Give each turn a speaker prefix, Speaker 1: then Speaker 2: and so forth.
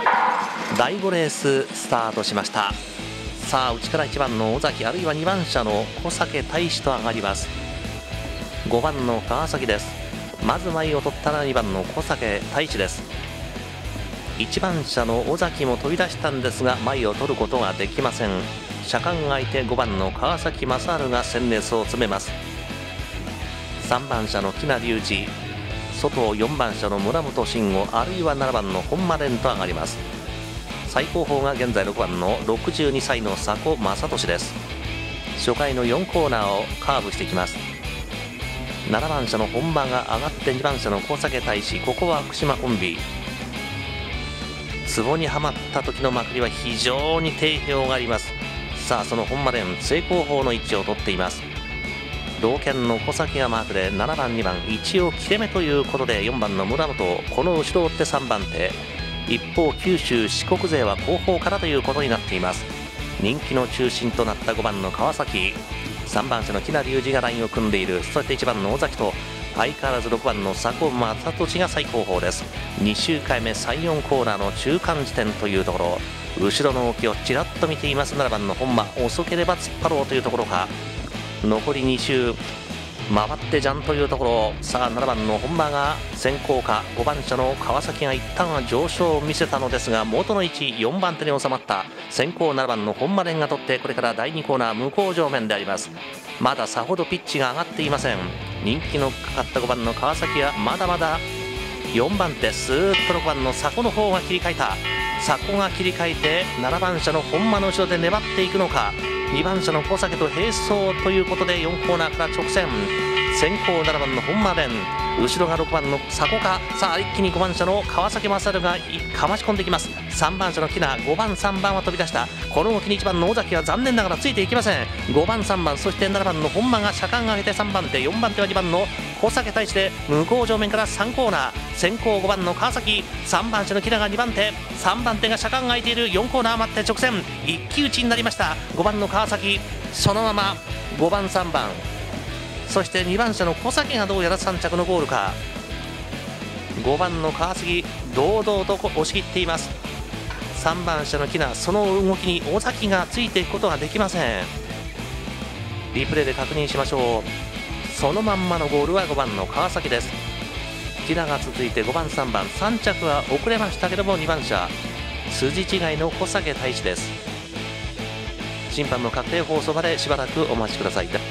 Speaker 1: 第5レーススタートしました。さあ内から1番の尾崎、あるいは2番車の小酒大使と上がります。5番の川崎です。まず前を取ったのは2番の小酒大使です。1番車の尾崎も飛び出したんですが前を取ることができません。車間が空いて5番の川崎正治が先列を詰めます。3番車の木名隆二、外4番車の村本慎吾、あるいは7番の本間蓮と上がります。最高峰が現在6番の62歳の佐古正俊です。初回の4コーナーをカーブしていきます。7番車の本間が上がって2番車の小酒大使、ここは福島コンビ。壺にはまった時のまくりは非常に定評があります。さあその本間蓮、正攻法の位置を取っています。同県の小崎がマークで7番2番一応切れ目ということで4番の村本、この後ろを追って3番手。一方九州四国勢は後方からということになっています。人気の中心となった5番の川崎、3番手の木名隆二がラインを組んでいる。そして1番の尾崎と相変わらず6番の佐古正俊が最高峰です。2周回目3、4コーナーの中間地点というところ、後ろの動きをちらっと見ています7番の本間、遅ければ突っ張ろうというところか。残り2周回ってジャンというところ。さあ7番の本間が先行か。5番車の川崎が一旦は上昇を見せたのですが元の位置4番手に収まった。先行7番の本間蓮が取ってこれから第2コーナー向こう上面であります。まださほどピッチが上がっていません。人気のかかった5番の川崎はまだまだ4番手、スーッと6番の佐古の方が切り替えた。佐古が切り替えて7番車の本間の後ろで粘っていくのか。2番車の小酒と並走ということで4コーナーから直線。先行7番の本間蓮、後ろが6番の佐古か。さあ一気に5番車の川崎勝がかまし込んできます。3番車の木名、5番3番は飛び出した。この動きに1番の尾崎は残念ながらついていきません。5番3番そして7番の本間が車間が上げて3番手、4番手は2番の小酒対して向こう上面から3コーナー。先行5番の川崎、3番車の木名が2番手、3番手が車間が空いている。4コーナー待って直線一騎打ちになりました。5番の川崎、そのまま5番3番そして2番車の小崎がどうやら3着のゴールか。5番の川崎堂々と押し切っています。3番車の木名、その動きに尾崎がついていくことができません。リプレイで確認しましょう。そのまんまのゴールは5番の川崎です。木名が続いて5番3番、3着は遅れましたけども2番車筋違いの小酒大使です。審判の確定放送までしばらくお待ちください。